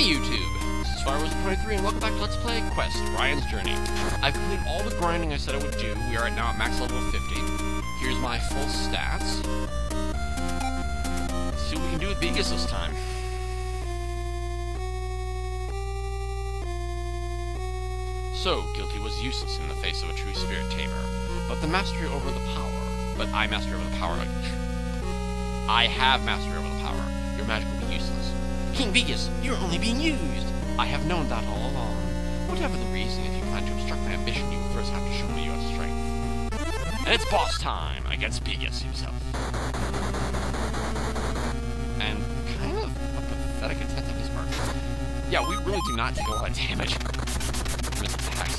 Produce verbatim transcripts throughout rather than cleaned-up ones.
Hey YouTube, this is Firewizard twenty-three and welcome back to Let's Play Quest, Ryan's Journey. I've completed all the grinding I said I would do. We are at now at max level of fifty. Here's my full stats. Let's see what we can do with Beigis this time. So, guilty was useless in the face of a true spirit tamer, but the mastery over the power. But I master over the power. I have mastery over the power. Your magic will be useless. King Beigis, you're only being used! I have known that all along. Whatever the reason, if you plan to obstruct my ambition, you will first have to show me your strength. And it's boss time against Beigis himself. And kind of a pathetic attempt on his part. Yeah, we really do not take a lot of damage from his attacks.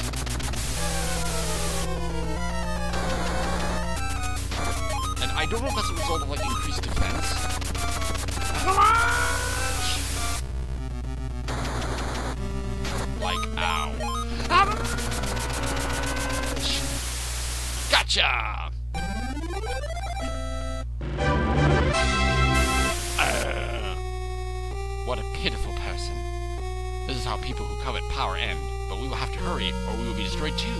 And I don't know if that's a result of, like, increased defense. Like, ow. Gotcha! Uh, what a pitiful person. This is how people who covet power end, but we will have to hurry, or we will be destroyed too.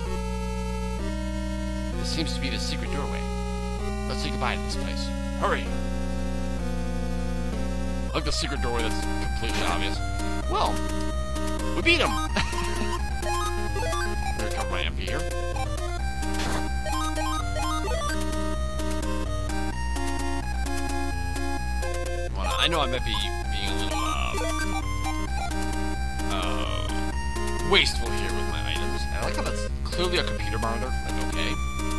This seems to be the secret doorway. Let's say goodbye to this place. Hurry! Like the secret doorway that's completely obvious. Well, we beat him! I'm gonna cover my M P here. Well, I know I might be being a little, uh, uh, wasteful here with my items. And I like how that's clearly a computer monitor. Like, okay.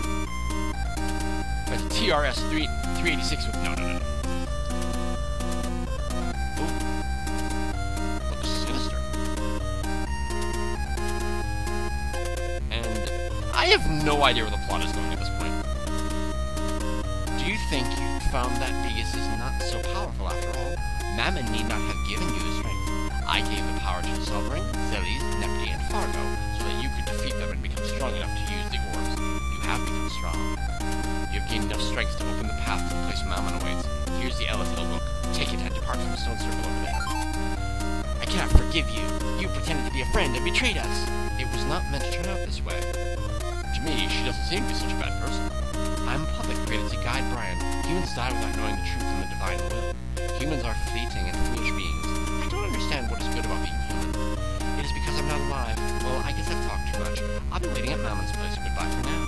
But the T R S three eighty-six with, no, no, no, no. I have no idea where the plot is going at this point. Do you think you found that Beigis is not so powerful after all? Mammon need not have given you the strength. I gave the power to the Sovereign, Zelis, Nepti, and Fargo, so that you could defeat them and become strong enough to use the orbs. You have become strong. You have gained enough strength to open the path to the place Mammon awaits. Here's the Elemental book. Take it and depart from the stone circle over there. I cannot forgive you. You pretended to be a friend and betrayed us. It was not meant to turn out this way. To me, she doesn't seem to be such a bad person. I'm a puppet created to guide Brian. Humans die without knowing the truth and the divine will. Humans are fleeting and foolish beings. I don't understand what is good about being human. It is because I'm not alive. Well, I guess I've talked too much. I'll be waiting at Mammon's place. Goodbye for now.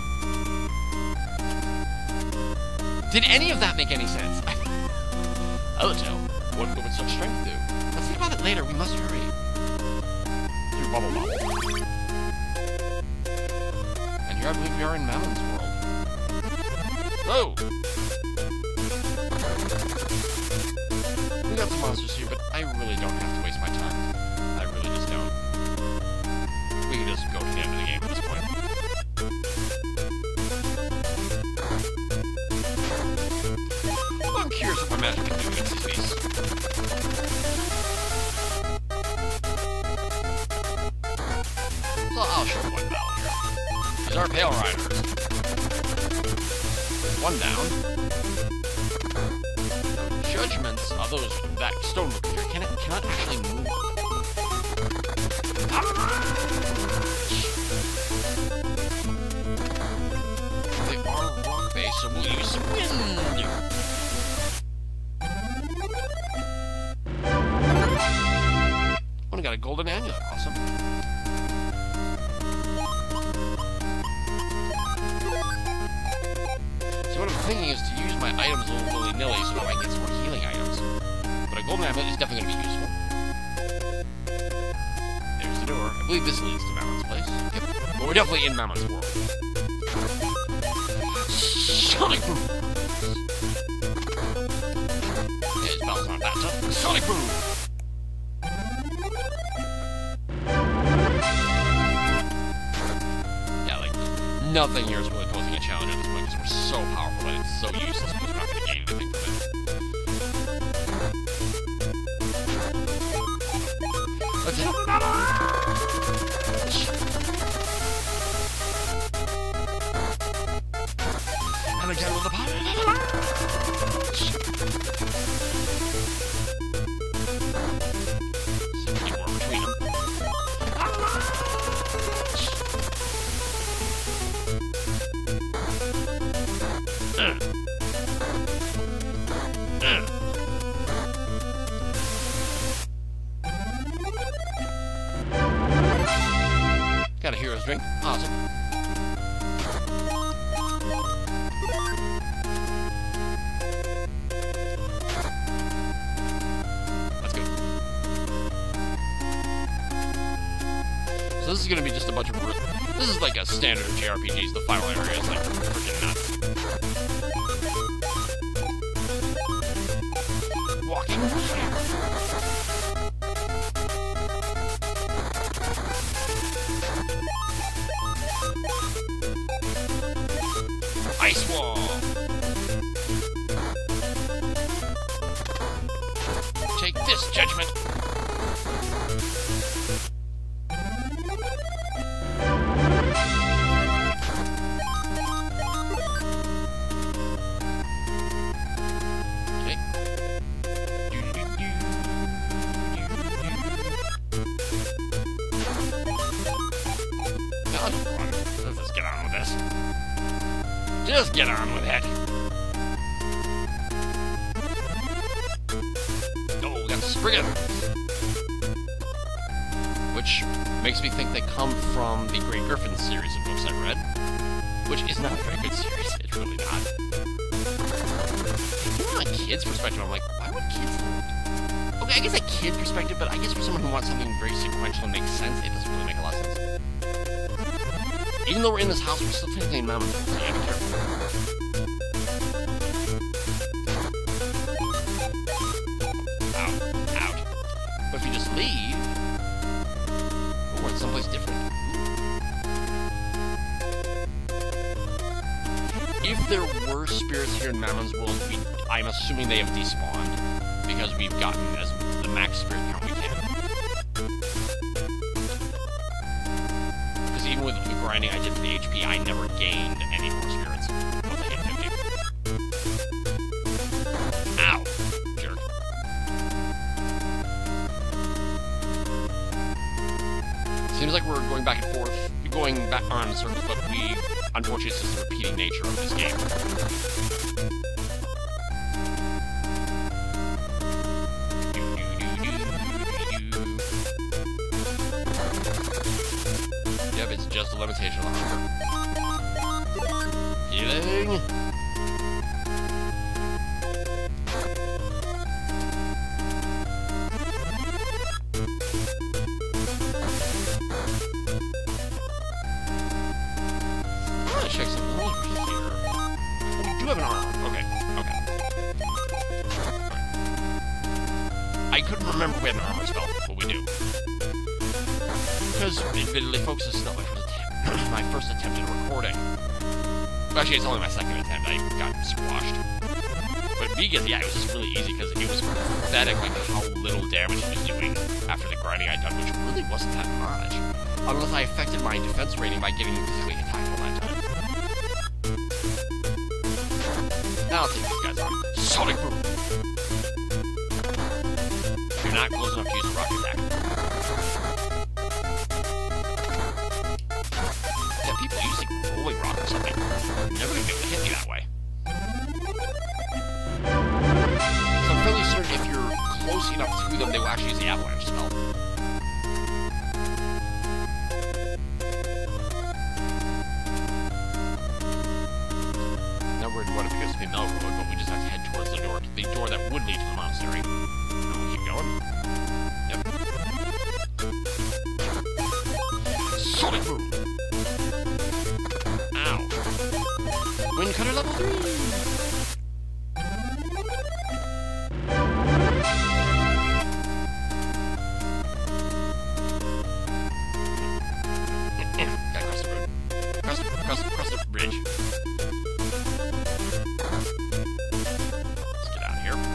Did any of that make any sense? I'll tell. What would such strength do? Let's think about it later. We must hurry. Through bubble bubble. I believe we are in Mammon's world. Whoa! We got some monsters here, but I really don't have to waste my time. I really just don't. We can just go to the end of the game at this point. Well, I'm curious what my magic can do against these beasts. So I'll show one battle here. These are Pale Riders. One down. Judgments are those that stone creature cannot cannot actually move. They are rock based, so we'll use some wind. Oh, we got a golden amulet. Awesome. What I'm thinking is to use my items a little willy-nilly so that I can get some more healing items. But a golden amulet is definitely going to be useful. There's the door. I believe this leads to Mammon's place. Yep. But we're definitely in Mammon's world. Sonic Boom! Yeah, his battles aren't that tough. Sonic Boom! Yeah, like, nothing here is really posing a challenge at this point because we're so powerful that it's so useless because we're not going to gain anything from it. Let's hit him! And again with the power! drink. Awesome. Let's go. So this is gonna be just a bunch of... This is like a standard of J R P Gs. The final area is like freaking nuts. Walking. Ice wall. Take this, Judgment. Just get on with it. Oh, we got the Spriggan. Which makes me think they come from the Great Griffin series of books I read. Which is not a very good series. It's really not. From a kid's perspective, I'm like, why would kids... Okay, I guess a kid perspective, but I guess for someone who wants something very sequential and makes sense, it doesn't really make a lot of sense. Even though we're in this house, we're still technically in Mammon, so you gotta be careful. Out. Out. But if you just leave... Oh, we're in someplace different. If there were spirits here in Mammon's world, we, I'm assuming they have despawned, because we've gotten as the max spirit count we can. Even with the grinding I did for the H P, I never gained any more spirits once I hit fifty. Ow! Jerk. Seems like we're going back and forth, going back on in circles, but we, unfortunately, it's just the repeating nature of this game. It's just a limitation on hunger. Healing. I want to check something over here. Oh, we do have an armor. Okay, okay. Right. I couldn't remember we had an armor spell, but we do. Because, admittedly, folks, this is not my first attempt, my first attempt at recording. Well, actually, it's only my second attempt. I got squashed. But Beigis, yeah, it was just really easy because it was pathetic, like, how little damage he was doing after the grinding I'd done, which really wasn't that much. Unless I affected my defense rating by getting physically attacked all that time. Now I'll take these guys on. Sonic Boom! You're not close enough to use a rocket attack. People use like rolling rock or something. You're never gonna be able to hit me that way. So I'm fairly certain if you're close enough to them, they will actually use the avalanche spell. Now we're in what appears to be Mel Road, but we just have to head towards the door, the door that would lead to the monastery. And we'll keep going. Yep. Sonic Boom! Wind Cutter level three! Gotta cross the road. Cross the, cross, cross the bridge. Let's get out of here.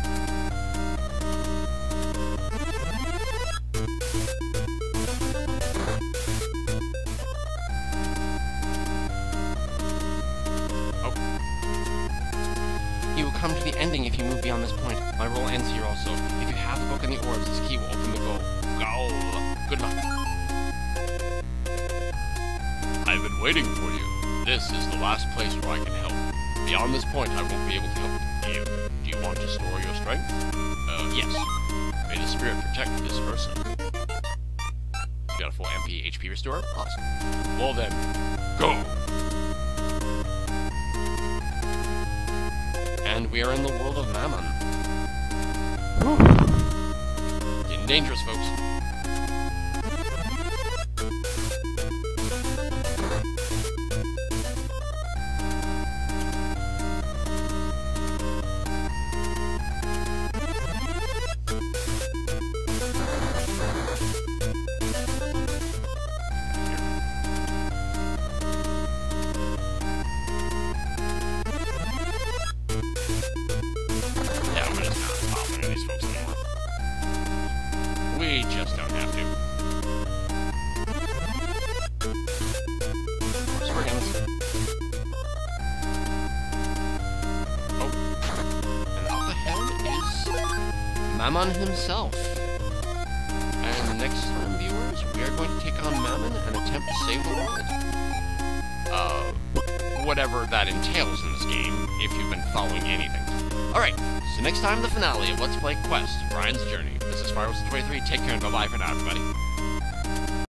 Come to the ending if you move beyond this point. My role ends here also. If you have the book and the orbs, this key will open the goal. Goal. Good luck. I've been waiting for you. This is the last place where I can help. Beyond this point, I won't be able to help you. Do you want to store your strength? Uh, yes. May the spirit protect this person. Get got a full M P H P restore. Awesome. Well then, go! And we are in the world of Mammon. Whew. Getting dangerous, folks. We just don't have to. Oh. And up ahead is Mammon himself. And next time, viewers, we are going to take on Mammon and attempt to save the world. Uh, whatever that entails in this game, if you've been following anything. Alright, so next time, the finale of Let's Play Quest, Ryan's Journey. This is Firewizard twenty-three. Take care and bye-bye for now, everybody.